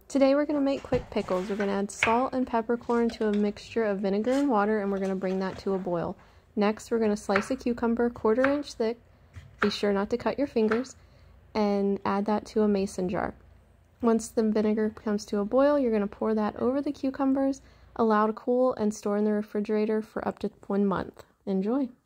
Today we're going to make quick pickles. We're going to add salt and peppercorn to a mixture of vinegar and water, and we're going to bring that to a boil. Next, we're going to slice a cucumber 1/4 inch thick. Be sure not to cut your fingers, and add that to a mason jar. Once the vinegar comes to a boil, you're going to pour that over the cucumbers, allow to cool, and store in the refrigerator for up to 1 month. Enjoy!